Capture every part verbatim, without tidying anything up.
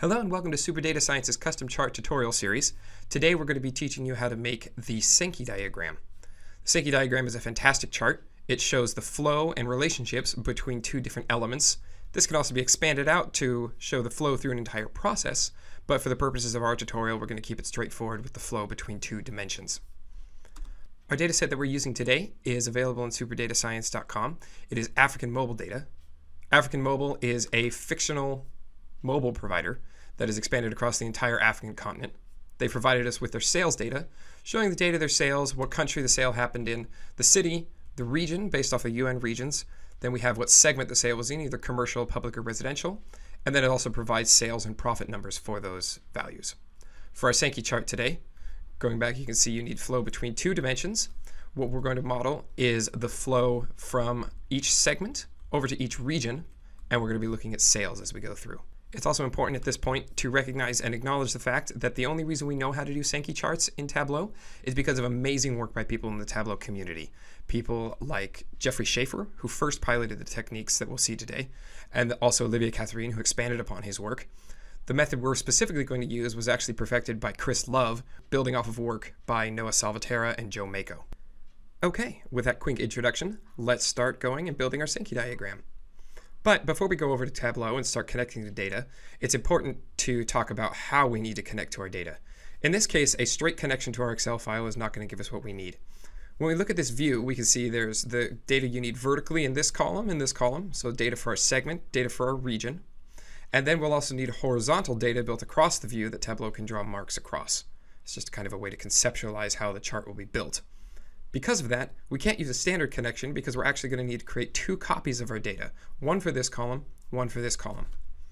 Hello and welcome to Super Data Science's custom chart tutorial series. Today we're going to be teaching you how to make the Sankey Diagram. The Sankey Diagram is a fantastic chart. It shows the flow and relationships between two different elements. This can also be expanded out to show the flow through an entire process, but for the purposes of our tutorial we're going to keep it straightforward with the flow between two dimensions. Our data set that we're using today is available on super data science dot com. It is African Mobile data. African Mobile is a fictional mobile provider that is expanded across the entire African continent. They provided us with their sales data, showing the date of their sales, what country the sale happened in, the city, the region based off of U N regions. Then we have what segment the sale was in, either commercial, public, or residential. And then it also provides sales and profit numbers for those values. For our Sankey chart today, going back, you can see you need flow between two dimensions. What we're going to model is the flow from each segment over to each region, and we're going to be looking at sales as we go through. It's also important at this point to recognize and acknowledge the fact that the only reason we know how to do Sankey charts in Tableau is because of amazing work by people in the Tableau community. People like Jeffrey Schaefer, who first piloted the techniques that we'll see today, and also Olivia Catherine, who expanded upon his work. The method we're specifically going to use was actually perfected by Chris Love, building off of work by Noah Salvatierra and Joe Mako. Okay, with that quick introduction, let's start going and building our Sankey diagram. But before we go over to Tableau and start connecting the data, it's important to talk about how we need to connect to our data. In this case, a straight connection to our Excel file is not going to give us what we need. When we look at this view, we can see there's the data you need vertically in this column, in this column, so data for our segment, data for our region. And then we'll also need horizontal data built across the view that Tableau can draw marks across. It's just kind of a way to conceptualize how the chart will be built. Because of that, we can't use a standard connection because we're actually going to need to create two copies of our data, one for this column, one for this column.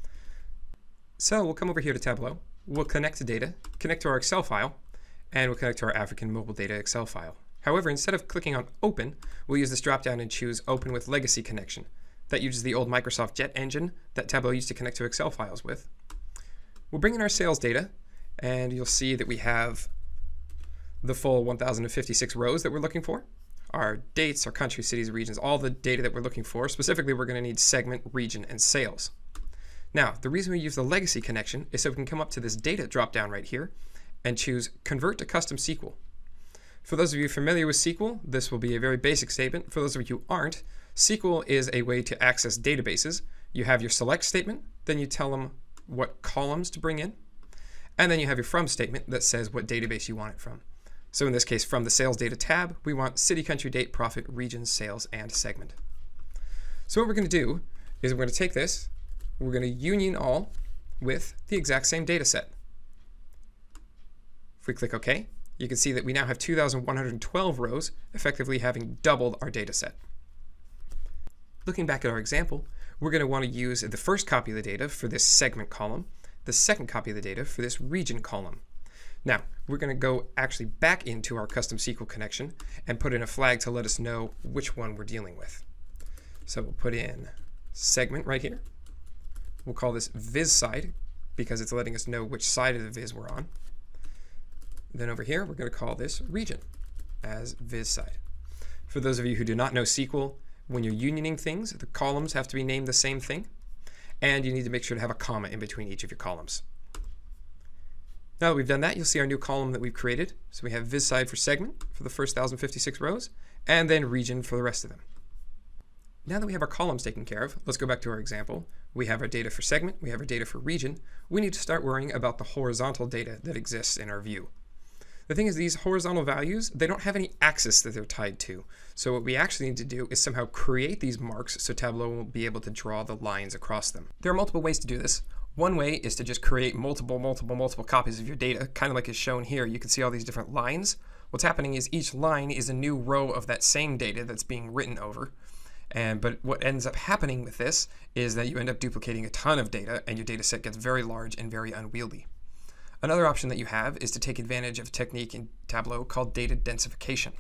So we'll come over here to Tableau, we'll connect to data, connect to our Excel file, and we'll connect to our African Mobile data Excel file. However, instead of clicking on Open, we'll use this drop-down and choose Open with Legacy Connection. That uses the old Microsoft Jet engine that Tableau used to connect to Excel files with. We'll bring in our sales data, and you'll see that we have the full one thousand fifty-six rows that we're looking for, our dates, our country, cities, regions, all the data that we're looking for. Specifically, we're going to need segment, region, and sales. Now, the reason we use the legacy connection is so we can come up to this data drop-down right here and choose Convert to Custom S Q L. For those of you familiar with S Q L, this will be a very basic statement. For those of you who aren't, S Q L is a way to access databases. You have your select statement, then you tell them what columns to bring in, and then you have your from statement that says what database you want it from. So in this case, from the sales data tab, we want city, country, date, profit, region, sales, and segment. So what we're going to do is we're going to take this, we're going to union all with the exact same data set. If we click OK, you can see that we now have two thousand one hundred twelve rows, effectively having doubled our data set. Looking back at our example, we're going to want to use the first copy of the data for this segment column, the second copy of the data for this region column. Now, we're going to go actually back into our custom S Q L connection and put in a flag to let us know which one we're dealing with. So we'll put in segment right here. We'll call this VizSide because it's letting us know which side of the viz we're on. Then over here, we're going to call this region as VizSide. For those of you who do not know S Q L, when you're unioning things, the columns have to be named the same thing, and you need to make sure to have a comma in between each of your columns. Now that we've done that, you'll see our new column that we've created. So we have VizSide for segment for the first one thousand fifty-six rows, and then region for the rest of them. Now that we have our columns taken care of, let's go back to our example. We have our data for segment, we have our data for region. We need to start worrying about the horizontal data that exists in our view. The thing is, these horizontal values, they don't have any axis that they're tied to. So what we actually need to do is somehow create these marks so Tableau will be able to draw the lines across them. There are multiple ways to do this. One way is to just create multiple, multiple, multiple copies of your data, kind of like is shown here. You can see all these different lines. What's happening is each line is a new row of that same data that's being written over. And but what ends up happening with this is that you end up duplicating a ton of data, and your data set gets very large and very unwieldy. Another option that you have is to take advantage of a technique in Tableau called data densification.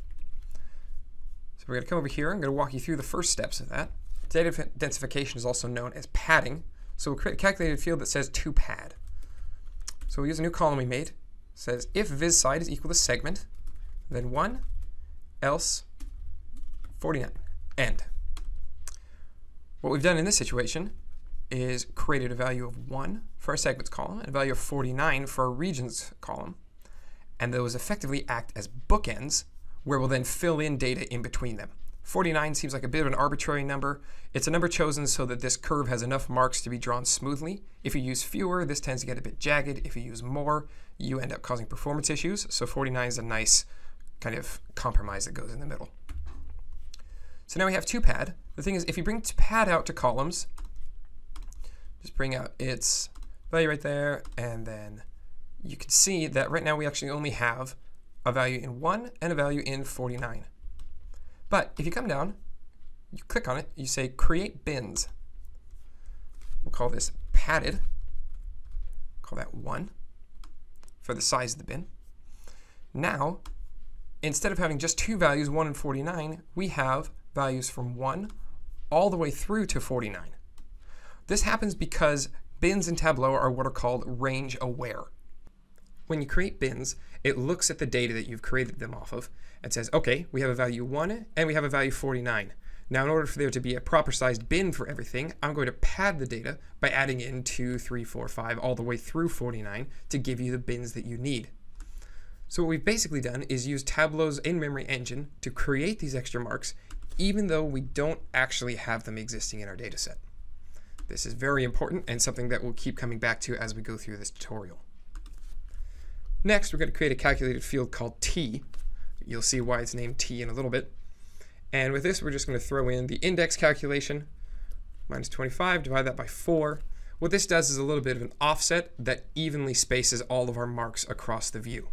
So we're going to come over here. I'm going to walk you through the first steps of that. Data densification is also known as padding. So we'll create a calculated field that says ToPad. So we'll use a new column we made. It says if VizSide is equal to segment, then one, else forty-nine, end. What we've done in this situation is created a value of one for our segments column and a value of forty-nine for our regions column. And those effectively act as bookends where we'll then fill in data in between them. forty-nine seems like a bit of an arbitrary number. It's a number chosen so that this curve has enough marks to be drawn smoothly. If you use fewer, this tends to get a bit jagged. If you use more, you end up causing performance issues. So forty-nine is a nice kind of compromise that goes in the middle. So now we have ToPad. The thing is, if you bring ToPad out to columns, just bring out its value right there, and then you can see that right now we actually only have a value in one and a value in forty-nine. But if you come down, you click on it, you say create bins. We'll call this padded. Call that one for the size of the bin. Now, instead of having just two values, one and forty-nine, we have values from one all the way through to forty-nine. This happens because bins in Tableau are what are called range aware. When you create bins, it looks at the data that you've created them off of and says, okay, we have a value one and we have a value forty-nine. Now, in order for there to be a proper sized bin for everything, I'm going to pad the data by adding in two, three, four, five, all the way through forty-nine to give you the bins that you need. So what we've basically done is use Tableau's in-memory engine to create these extra marks, even though we don't actually have them existing in our data set. This is very important and something that we'll keep coming back to as we go through this tutorial. Next, we're going to create a calculated field called T. You'll see why it's named T in a little bit. And with this, we're just going to throw in the index calculation, minus twenty-five, divide that by four. What this does is a little bit of an offset that evenly spaces all of our marks across the view.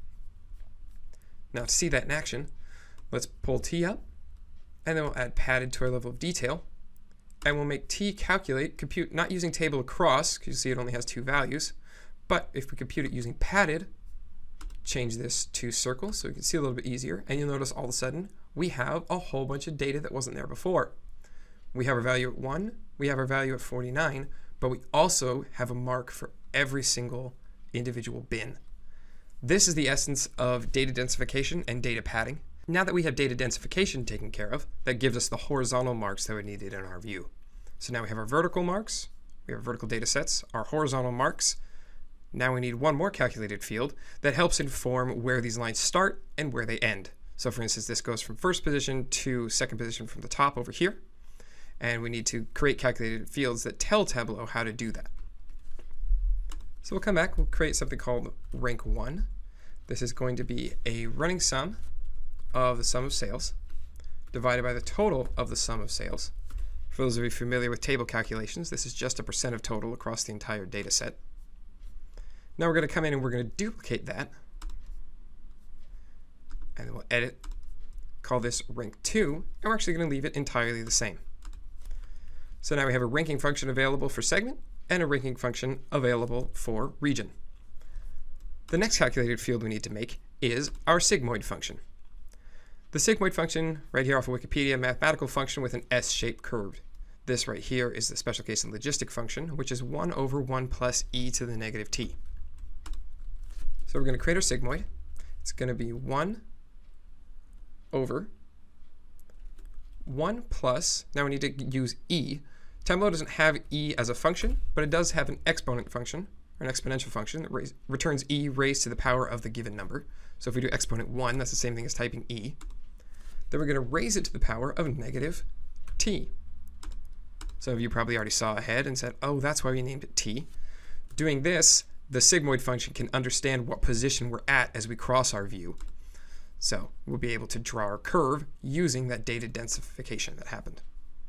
Now to see that in action, let's pull T up, and then we'll add padded to our level of detail. And we'll make T calculate, compute, not using table across, because you see it only has two values, but if we compute it using padded, change this to circle so we can see a little bit easier, and you'll notice all of a sudden we have a whole bunch of data that wasn't there before. We have our value at one, we have our value at forty-nine, but we also have a mark for every single individual bin. This is the essence of data densification and data padding. Now that we have data densification taken care of, that gives us the horizontal marks that we needed in our view. So now we have our vertical marks, we have vertical data sets, our horizontal marks. Now we need one more calculated field that helps inform where these lines start and where they end. So for instance, this goes from first position to second position from the top over here. And we need to create calculated fields that tell Tableau how to do that. So we'll come back, we'll create something called rank one. This is going to be a running sum of the sum of sales divided by the total of the sum of sales. For those of you familiar with table calculations, this is just a percent of total across the entire data set. Now we're going to come in and we're going to duplicate that. And then we'll edit, call this rank two, and we're actually going to leave it entirely the same. So now we have a ranking function available for segment and a ranking function available for region. The next calculated field we need to make is our sigmoid function. The sigmoid function, right here off of Wikipedia, a mathematical function with an S-shaped curve. This right here is the special case and logistic function, which is one over one plus e to the negative t. So we're going to create our sigmoid. It's going to be one over one plus, now we need to use e. Tableau doesn't have e as a function, but it does have an exponent function, or an exponential function that raise, returns e raised to the power of the given number. So if we do exponent one, that's the same thing as typing e. Then we're going to raise it to the power of negative t. Some of you probably already saw ahead and said, oh, that's why we named it t. Doing this, the sigmoid function can understand what position we're at as we cross our view. So we'll be able to draw our curve using that data densification that happened.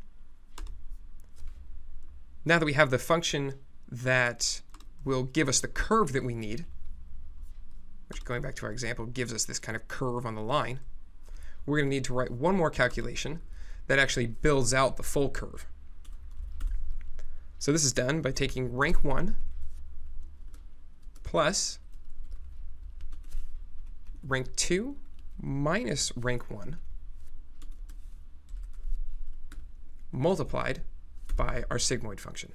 Now that we have the function that will give us the curve that we need, which going back to our example gives us this kind of curve on the line, we're going to need to write one more calculation that actually builds out the full curve. So this is done by taking rank one plus rank two minus rank one multiplied by our sigmoid function.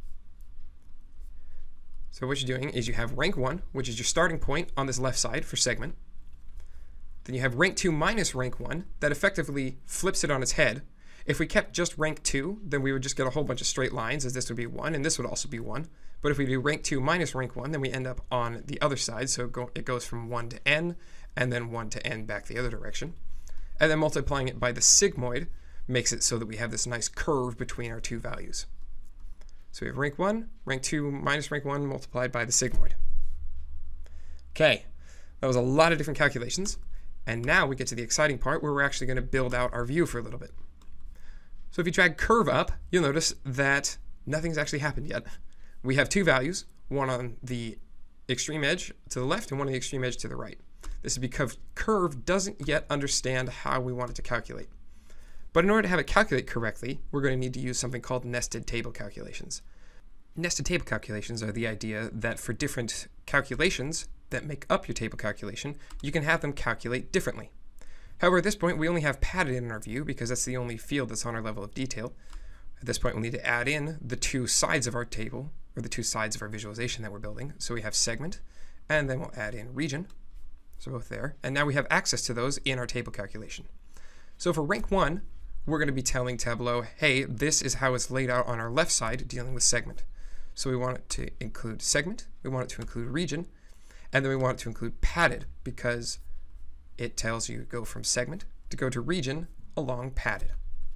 So what you're doing is you have rank one, which is your starting point on this left side for segment. Then you have rank two minus rank one that effectively flips it on its head If we kept just rank two, then we would just get a whole bunch of straight lines, as this would be one, and this would also be one. But if we do rank two minus rank one, then we end up on the other side. So it goes from one to n, and then one to n back the other direction. And then multiplying it by the sigmoid makes it so that we have this nice curve between our two values. So we have rank one, rank two minus rank one multiplied by the sigmoid. Okay, that was a lot of different calculations. And now we get to the exciting part where we're actually going to build out our view for a little bit. So if you drag curve up, you'll notice that nothing's actually happened yet. We have two values, one on the extreme edge to the left and one on the extreme edge to the right. This is because curve doesn't yet understand how we want it to calculate. But in order to have it calculate correctly, we're going to need to use something called nested table calculations. Nested table calculations are the idea that for different calculations that make up your table calculation, you can have them calculate differently. However, at this point, we only have padded in our view because that's the only field that's on our level of detail. At this point, we'll need to add in the two sides of our table, or the two sides of our visualization that we're building. So we have segment, and then we'll add in region. So both there. And now we have access to those in our table calculation. So for rank one, we're going to be telling Tableau, hey, this is how it's laid out on our left side dealing with segment. So we want it to include segment, we want it to include region, and then we want it to include padded because it tells you to go from segment to go to region along padded.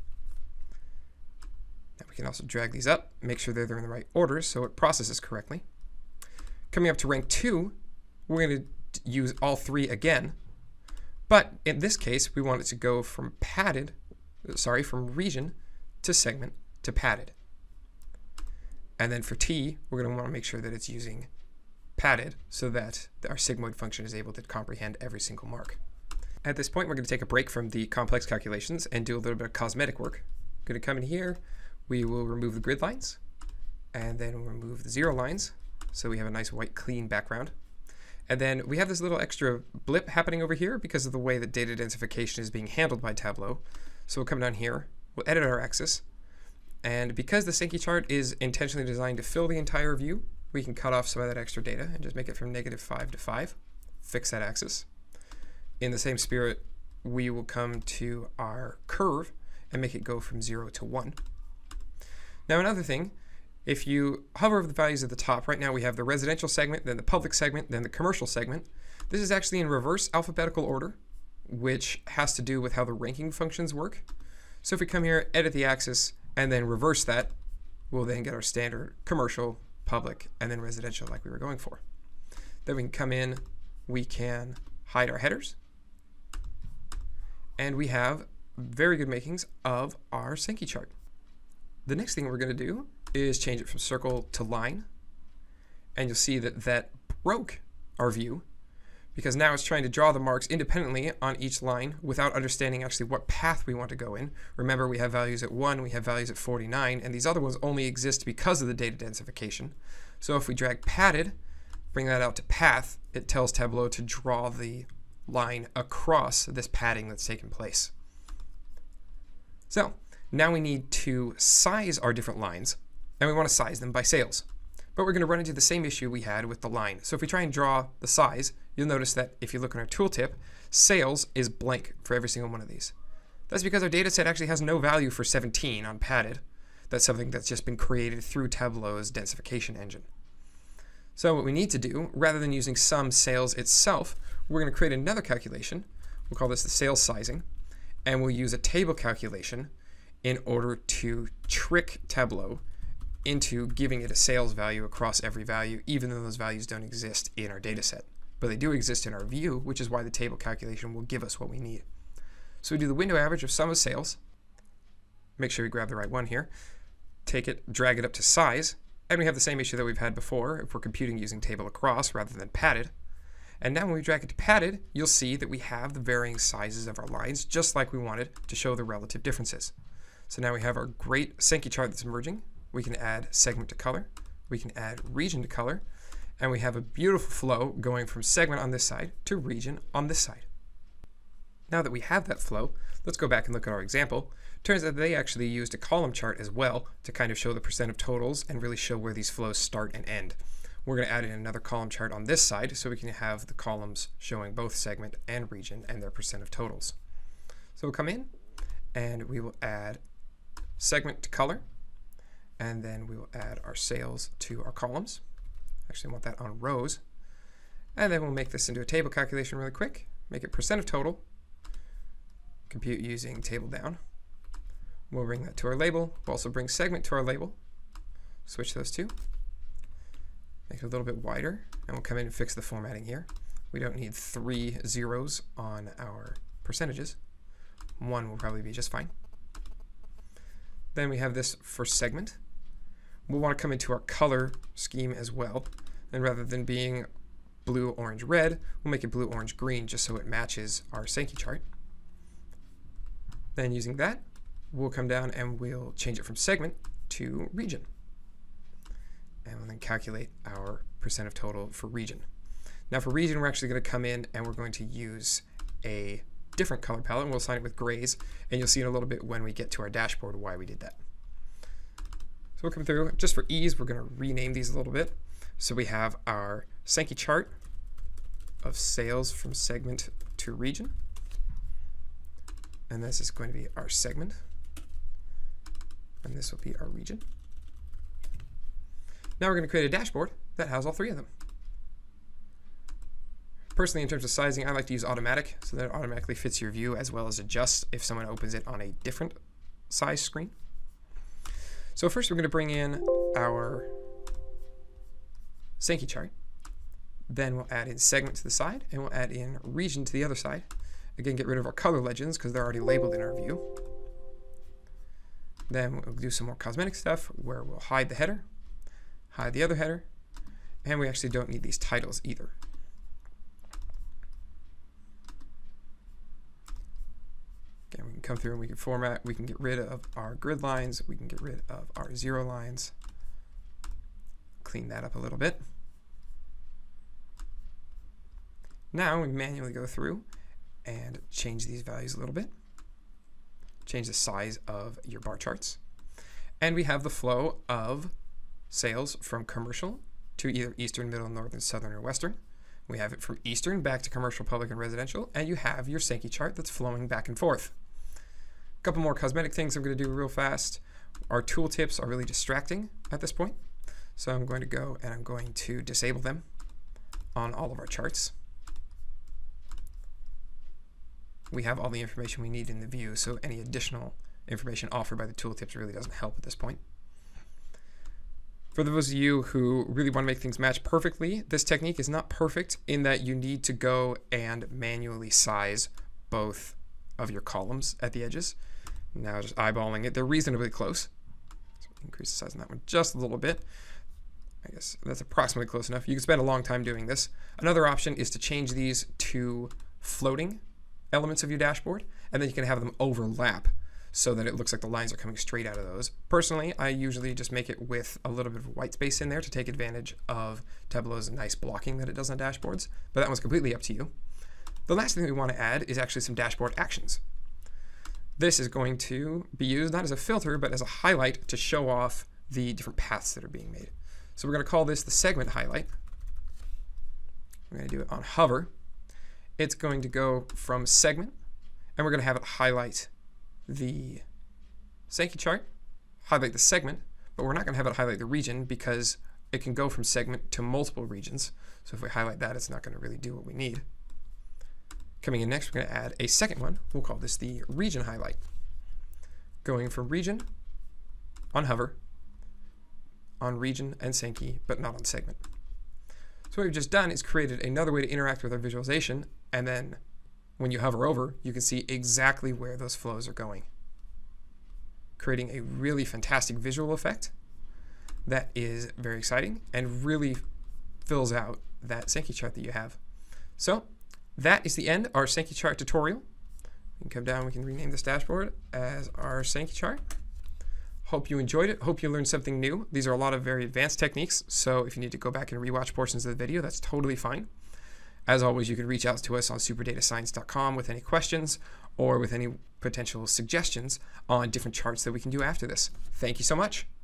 Now we can also drag these up, make sure they're in the right order so it processes correctly. Coming up to rank two, we're going to use all three again, but in this case we want it to go from padded, sorry, from region to segment to padded. And then for T, we're going to want to make sure that it's using padded so that our sigmoid function is able to comprehend every single mark. At this point, we're going to take a break from the complex calculations and do a little bit of cosmetic work. We're going to come in here, we will remove the grid lines, and then we'll remove the zero lines so we have a nice white clean background. And then we have this little extra blip happening over here because of the way that data densification is being handled by Tableau. So we'll come down here, we'll edit our axis, and because the Sankey chart is intentionally designed to fill the entire view, we can cut off some of that extra data and just make it from negative five to five, fix that axis. In the same spirit, we will come to our curve and make it go from zero to one. Now another thing, if you hover over the values at the top, right now we have the residential segment, then the public segment, then the commercial segment. This is actually in reverse alphabetical order, which has to do with how the ranking functions work. So if we come here, edit the axis, and then reverse that, we'll then get our standard commercial, public, and then residential like we were going for. Then we can come in, we can hide our headers, and we have very good makings of our Sankey chart. The next thing we're going to do is change it from circle to line, and you'll see that that broke our view because now it's trying to draw the marks independently on each line without understanding actually what path we want to go in. Remember, we have values at one, we have values at forty-nine, and these other ones only exist because of the data densification. So if we drag padded, bring that out to path, it tells Tableau to draw the line across this padding that's taken place. So now we need to size our different lines, and we want to size them by sales. But we're going to run into the same issue we had with the line. So if we try and draw the size, you'll notice that if you look on our tooltip, sales is blank for every single one of these. That's because our data set actually has no value for seventeen on padded. That's something that's just been created through Tableau's densification engine. So what we need to do, rather than using sum sales itself, we're going to create another calculation. We'll call this the sales sizing, and we'll use a table calculation in order to trick Tableau into giving it a sales value across every value, even though those values don't exist in our data set. But they do exist in our view, which is why the table calculation will give us what we need. So we do the window average of sum of sales. Make sure we grab the right one here. Take it, drag it up to size, and we have the same issue that we've had before if we're computing using table across rather than padded. And now when we drag it to padded, you'll see that we have the varying sizes of our lines, just like we wanted to show the relative differences. So now we have our great Sankey chart that's emerging. We can add segment to color, we can add region to color, and we have a beautiful flow going from segment on this side to region on this side. Now that we have that flow, let's go back and look at our example. Turns out they actually used a column chart as well to kind of show the percent of totals and really show where these flows start and end. We're going to add in another column chart on this side so we can have the columns showing both segment and region and their percent of totals. So we'll come in and we will add segment to color, and then we will add our sales to our columns. Actually, I want that on rows. And then we'll make this into a table calculation really quick. Make it percent of total. Compute using table down. We'll bring that to our label. We'll also bring segment to our label. Switch those two. Make it a little bit wider, and we'll come in and fix the formatting here. We don't need three zeros on our percentages. One will probably be just fine. Then we have this for segment. We'll want to come into our color scheme as well. And rather than being blue, orange, red, we'll make it blue, orange, green just so it matches our Sankey chart. Then using that, we'll come down and we'll change it from segment to region. And we'll then calculate our percent of total for region. Now for region, we're actually going to come in and we're going to use a different color palette, and we'll assign it with grays, and you'll see in a little bit when we get to our dashboard why we did that. So we'll come through. Just for ease, we're going to rename these a little bit. So we have our Sankey chart of sales from segment to region. And this is going to be our segment. And this will be our region. Now we're going to create a dashboard that has all three of them. Personally, in terms of sizing, I like to use automatic so that it automatically fits your view as well as adjusts if someone opens it on a different size screen. So first we're going to bring in our Sankey chart. Then we'll add in segment to the side, and we'll add in region to the other side. Again, get rid of our color legends because they're already labeled in our view. Then we'll do some more cosmetic stuff where we'll hide the header, hide the other header, and we actually don't need these titles either. Again, we can come through and we can format, we can get rid of our grid lines, we can get rid of our zero lines, clean that up a little bit. Now we manually go through and change these values a little bit. Change the size of your bar charts. And we have the flow of sales from commercial to either Eastern, Middle, Northern, Southern, or Western. We have it from Eastern back to commercial, public, and residential, and you have your Sankey chart that's flowing back and forth. A couple more cosmetic things I'm going to do real fast. Our tooltips are really distracting at this point, so I'm going to go and I'm going to disable them on all of our charts. We have all the information we need in the view, so any additional information offered by the tooltips really doesn't help at this point. For those of you who really want to make things match perfectly, this technique is not perfect in that you need to go and manually size both of your columns at the edges. Now just eyeballing it, they're reasonably close. So increase the size on that one just a little bit. I guess that's approximately close enough. You can spend a long time doing this. Another option is to change these to floating elements of your dashboard, and then you can have them overlap so that it looks like the lines are coming straight out of those. Personally, I usually just make it with a little bit of white space in there to take advantage of Tableau's nice blocking that it does on dashboards, but that one's completely up to you. The last thing we want to add is actually some dashboard actions. This is going to be used not as a filter, but as a highlight to show off the different paths that are being made. So we're going to call this the segment highlight. We're going to do it on hover. It's going to go from segment, and we're going to have it highlight the Sankey chart, highlight the segment, but we're not going to have it highlight the region because it can go from segment to multiple regions. So if we highlight that, it's not going to really do what we need. Coming in next, we're going to add a second one. We'll call this the region highlight. Going from region on hover, on region and Sankey, but not on segment. So what we've just done is created another way to interact with our visualization, and then when you hover over, you can see exactly where those flows are going, creating a really fantastic visual effect that is very exciting and really fills out that Sankey chart that you have. So that is the end of our Sankey chart tutorial. We can come down, we can rename this dashboard as our Sankey chart. Hope you enjoyed it. Hope you learned something new. These are a lot of very advanced techniques, so if you need to go back and rewatch portions of the video, that's totally fine. As always, you can reach out to us on super data science dot com with any questions or with any potential suggestions on different charts that we can do after this. Thank you so much.